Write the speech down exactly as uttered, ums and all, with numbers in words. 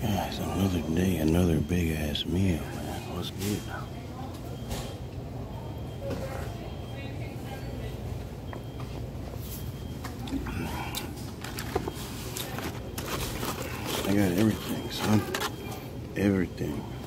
Guys, another day, another big ass meal, man. What's good? I got everything, son. Everything.